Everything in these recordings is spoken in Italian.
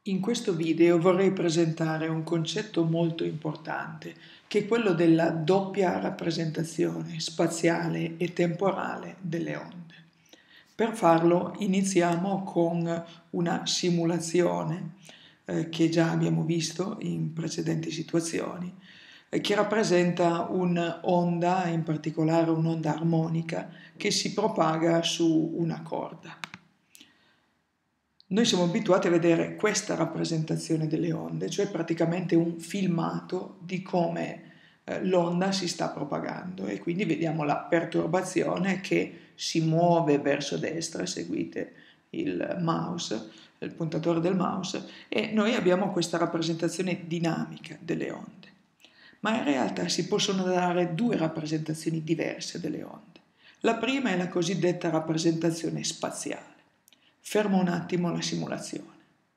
In questo video vorrei presentare un concetto molto importante, che è quello della doppia rappresentazione spaziale e temporale delle onde. Per farlo iniziamo con una simulazione che già abbiamo visto in precedenti situazioni, che rappresenta un'onda, in particolare un'onda armonica, che si propaga su una corda. Noi siamo abituati a vedere questa rappresentazione delle onde, cioè praticamente un filmato di come l'onda si sta propagando, e quindi vediamo la perturbazione che si muove verso destra, seguite il mouse, il puntatore del mouse, e noi abbiamo questa rappresentazione dinamica delle onde. Ma in realtà si possono dare due rappresentazioni diverse delle onde. La prima è la cosiddetta rappresentazione spaziale. Fermo un attimo la simulazione.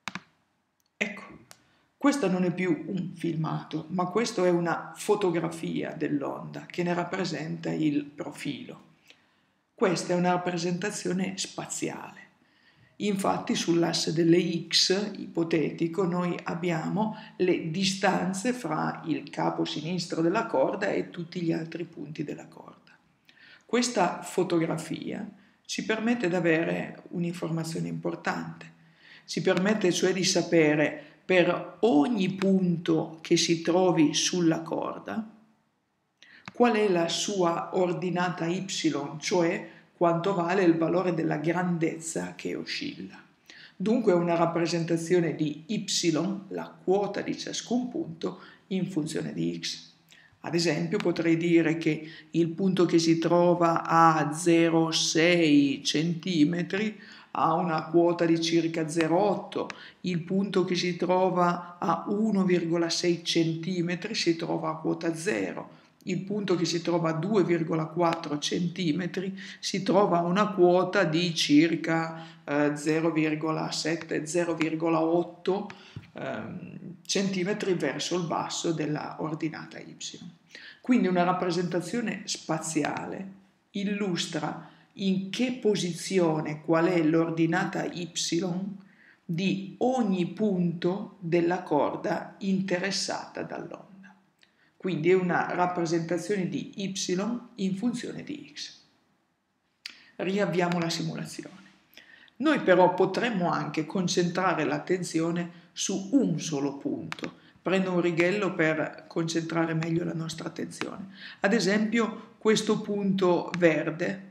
Ecco, questo non è più un filmato, ma questo è una fotografia dell'onda che ne rappresenta il profilo. Questa è una rappresentazione spaziale. Infatti sull'asse delle X ipotetico noi abbiamo le distanze fra il capo sinistro della corda e tutti gli altri punti della corda. Questa fotografia ci permette di avere un'informazione importante. Ci permette cioè di sapere per ogni punto che si trovi sulla corda qual è la sua ordinata y, cioè quanto vale il valore della grandezza che oscilla. Dunque è una rappresentazione di y, la quota di ciascun punto, in funzione di x. Ad esempio potrei dire che il punto che si trova a 0,6 cm ha una quota di circa 0,8, il punto che si trova a 1,6 cm si trova a quota 0, il punto che si trova a 2,4 cm si trova a una quota di circa 0,7-0,8 centimetri verso il basso della ordinata y. Quindi una rappresentazione spaziale illustra in che posizione, qual è l'ordinata y di ogni punto della corda interessata dall'onda. Quindi è una rappresentazione di y in funzione di x. Riavviamo la simulazione. Noi però potremmo anche concentrare l'attenzione su un solo punto. Prendo un righello per concentrare meglio la nostra attenzione. Ad esempio questo punto verde,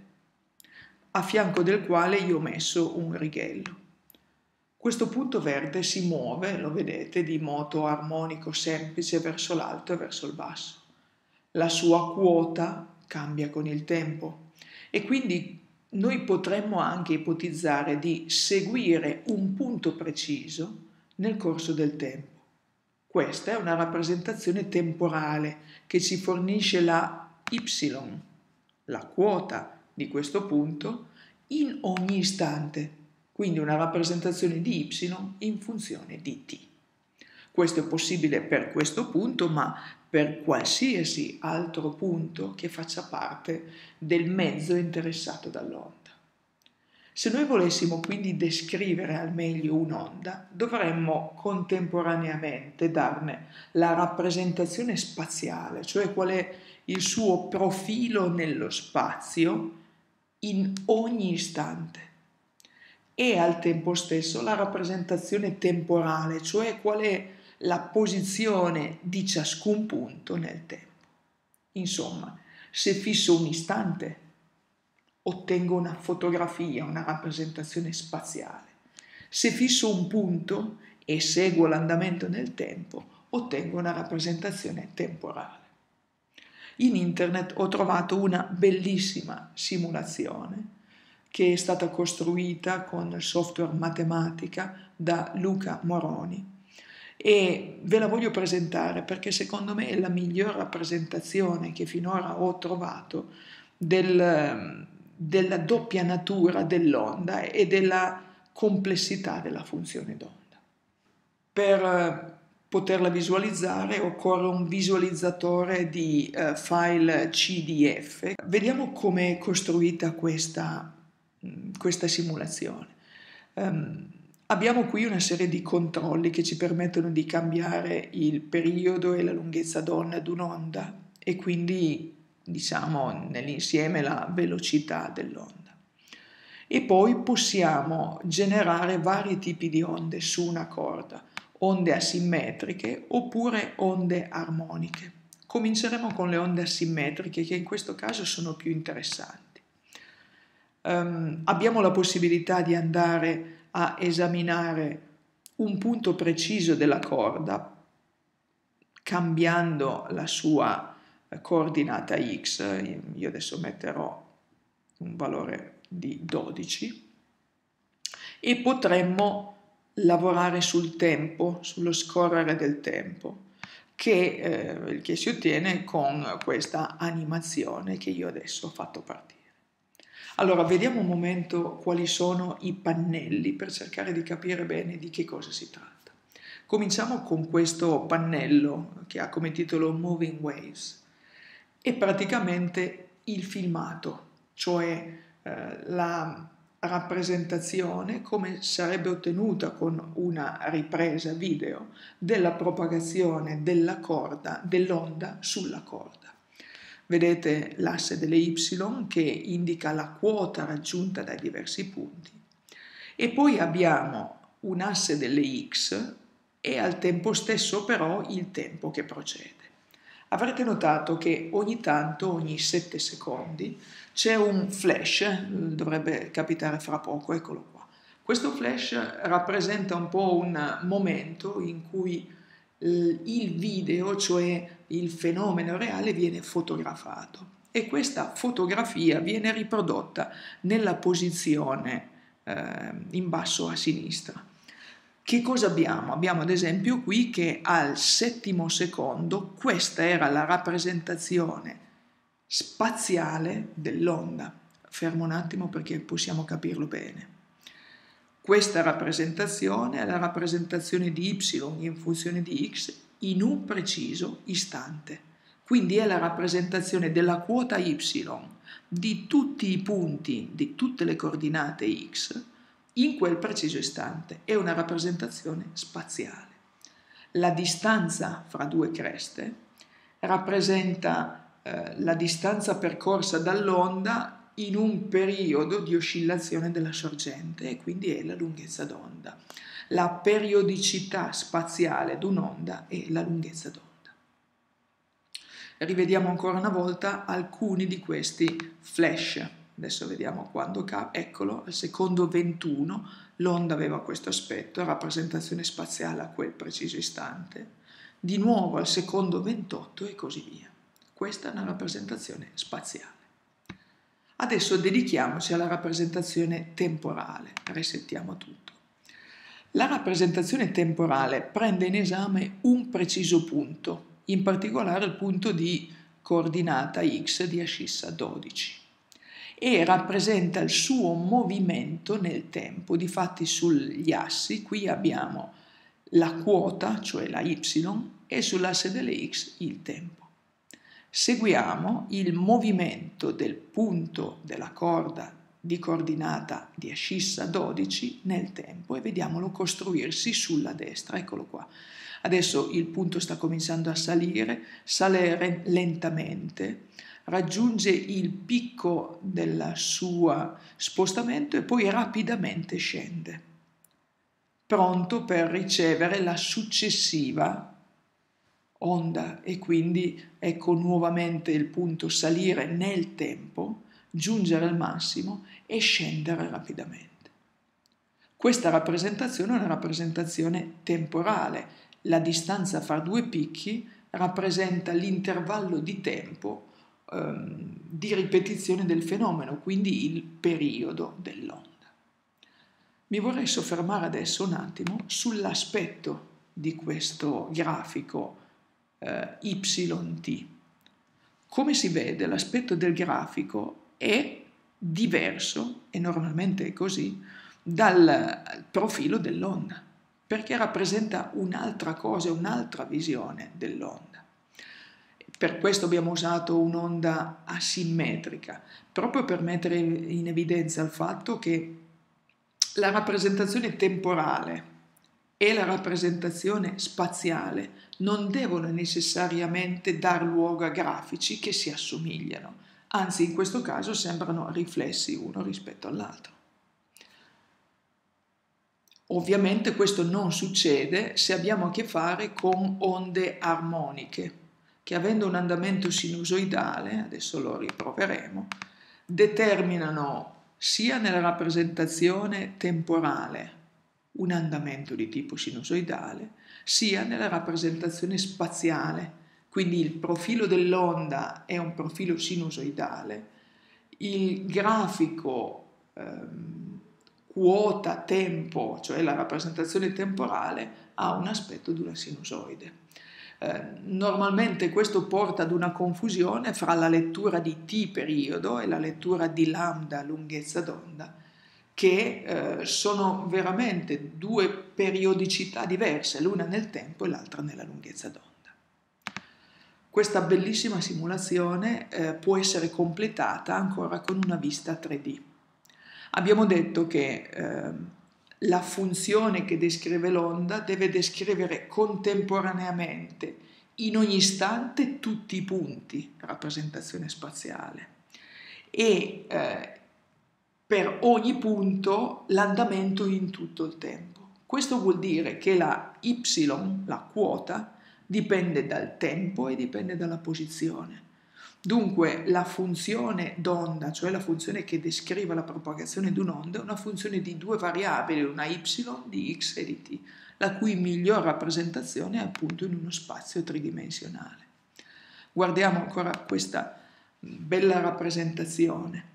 a fianco del quale io ho messo un righello. Questo punto verde si muove, lo vedete, di moto armonico semplice verso l'alto e verso il basso. La sua quota cambia con il tempo e quindi noi potremmo anche ipotizzare di seguire un punto preciso nel corso del tempo. Questa è una rappresentazione temporale che ci fornisce la y, la quota di questo punto, in ogni istante. Quindi una rappresentazione di y in funzione di t. Questo è possibile per questo punto, ma per qualsiasi altro punto che faccia parte del mezzo interessato dall'onda. Se noi volessimo quindi descrivere al meglio un'onda, dovremmo contemporaneamente darne la rappresentazione spaziale, cioè qual è il suo profilo nello spazio in ogni istante, e al tempo stesso la rappresentazione temporale, cioè qual è la posizione di ciascun punto nel tempo. Insomma, se fisso un istante, ottengo una fotografia, una rappresentazione spaziale. Se fisso un punto e seguo l'andamento nel tempo, ottengo una rappresentazione temporale. In internet ho trovato una bellissima simulazione che è stata costruita con il software Mathematica da Luca Moroni, e ve la voglio presentare perché secondo me è la miglior rappresentazione che finora ho trovato della doppia natura dell'onda e della complessità della funzione d'onda. Per poterla visualizzare occorre un visualizzatore di file CDF. Vediamo come è costruita questa simulazione. Abbiamo qui una serie di controlli che ci permettono di cambiare il periodo e la lunghezza d'onda di un'onda e quindi, diciamo, nell'insieme la velocità dell'onda. E poi possiamo generare vari tipi di onde su una corda, onde asimmetriche oppure onde armoniche. Cominceremo con le onde asimmetriche, che in questo caso sono più interessanti. Abbiamo la possibilità di andare a esaminare un punto preciso della corda cambiando la sua coordinata x. Io adesso metterò un valore di 12 e potremmo lavorare sul tempo, sullo scorrere del tempo che si ottiene con questa animazione che io adesso ho fatto partire. Allora, vediamo un momento quali sono i pannelli per cercare di capire bene di che cosa si tratta. Cominciamo con questo pannello che ha come titolo Moving Waves. È praticamente il filmato, cioè la rappresentazione come sarebbe ottenuta con una ripresa video della propagazione della corda, dell'onda sulla corda. Vedete l'asse delle Y che indica la quota raggiunta dai diversi punti e poi abbiamo un asse delle X e al tempo stesso però il tempo che procede. Avrete notato che ogni tanto, ogni 7 secondi, c'è un flash, dovrebbe capitare fra poco, eccolo qua. Questo flash rappresenta un po' un momento in cui il video, cioè il fenomeno reale, viene fotografato e questa fotografia viene riprodotta nella posizione in basso a sinistra. Che cosa abbiamo? Abbiamo ad esempio qui che al 7° secondo questa era la rappresentazione spaziale dell'onda. Fermo un attimo perché possiamo capirlo bene. Questa rappresentazione è la rappresentazione di y in funzione di x in un preciso istante. Quindi è la rappresentazione della quota y di tutti i punti, di tutte le coordinate x, in quel preciso istante. È una rappresentazione spaziale. La distanza fra due creste rappresenta la distanza percorsa dall'onda in un periodo di oscillazione della sorgente e quindi è la lunghezza d'onda. La periodicità spaziale di un'onda è la lunghezza d'onda. Rivediamo ancora una volta alcuni di questi flash. Adesso vediamo quando eccolo, al secondo 21 l'onda aveva questo aspetto, rappresentazione spaziale a quel preciso istante. Di nuovo al secondo 28 e così via. Questa è una rappresentazione spaziale. Adesso dedichiamoci alla rappresentazione temporale, resettiamo tutto. La rappresentazione temporale prende in esame un preciso punto, in particolare il punto di coordinata x di ascissa 12, e rappresenta il suo movimento nel tempo. Difatti sugli assi qui abbiamo la quota, cioè la y, e sull'asse delle x il tempo. Seguiamo il movimento del punto della corda di coordinata di ascissa 12 nel tempo e vediamolo costruirsi sulla destra, eccolo qua. Adesso il punto sta cominciando a salire, sale lentamente, raggiunge il picco del suo spostamento e poi rapidamente scende, pronto per ricevere la successiva onda e quindi ecco nuovamente il punto salire nel tempo, giungere al massimo e scendere rapidamente. Questa rappresentazione è una rappresentazione temporale. La distanza fra due picchi rappresenta l'intervallo di tempo di ripetizione del fenomeno, quindi il periodo dell'onda. Mi vorrei soffermare adesso un attimo sull'aspetto di questo grafico YT. Come si vede, l'aspetto del grafico è diverso, e normalmente è così, dal profilo dell'onda, perché rappresenta un'altra cosa, un'altra visione dell'onda. Per questo abbiamo usato un'onda asimmetrica, proprio per mettere in evidenza il fatto che la rappresentazione temporale e la rappresentazione spaziale non devono necessariamente dar luogo a grafici che si assomigliano, anzi in questo caso sembrano riflessi uno rispetto all'altro. Ovviamente questo non succede se abbiamo a che fare con onde armoniche, che avendo un andamento sinusoidale, adesso lo riproveremo, determinano sia nella rappresentazione temporale un andamento di tipo sinusoidale, sia nella rappresentazione spaziale, quindi il profilo dell'onda è un profilo sinusoidale, il grafico quota tempo, cioè la rappresentazione temporale, ha un aspetto di una sinusoide. Normalmente questo porta ad una confusione fra la lettura di t periodo e la lettura di lambda lunghezza d'onda, che sono veramente due periodicità diverse, l'una nel tempo e l'altra nella lunghezza d'onda. Questa bellissima simulazione può essere completata ancora con una vista 3D. Abbiamo detto che la funzione che descrive l'onda deve descrivere contemporaneamente in ogni istante tutti i punti, rappresentazione spaziale, e per ogni punto l'andamento in tutto il tempo. Questo vuol dire che la y, la quota, dipende dal tempo e dipende dalla posizione. Dunque la funzione d'onda, cioè la funzione che descrive la propagazione di un'onda, è una funzione di due variabili, una y di x e di t, la cui miglior rappresentazione è appunto in uno spazio tridimensionale. Guardiamo ancora questa bella rappresentazione.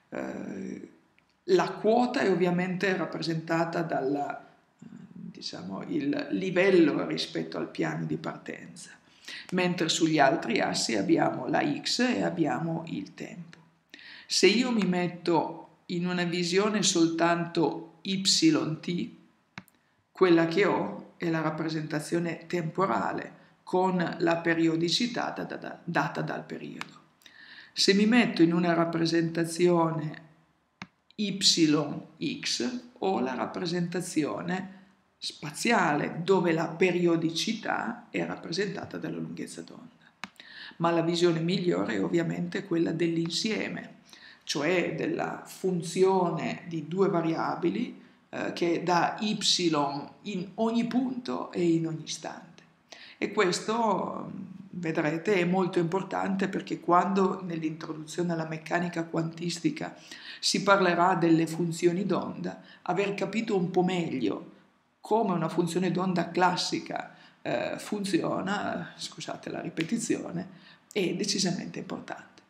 La quota è ovviamente rappresentata dal il livello rispetto al piano di partenza, mentre sugli altri assi abbiamo la x e abbiamo il tempo. Se io mi metto in una visione soltanto yt, quella che ho è la rappresentazione temporale con la periodicità data dal periodo. Se mi metto in una rappresentazione yx ho la rappresentazione spaziale dove la periodicità è rappresentata dalla lunghezza d'onda. Ma la visione migliore è ovviamente quella dell'insieme, cioè della funzione di due variabili che dà y in ogni punto e in ogni istante. E questo, vedrete, è molto importante perché quando nell'introduzione alla meccanica quantistica si parlerà delle funzioni d'onda, aver capito un po' meglio come una funzione d'onda classica funziona, scusate la ripetizione, è decisamente importante.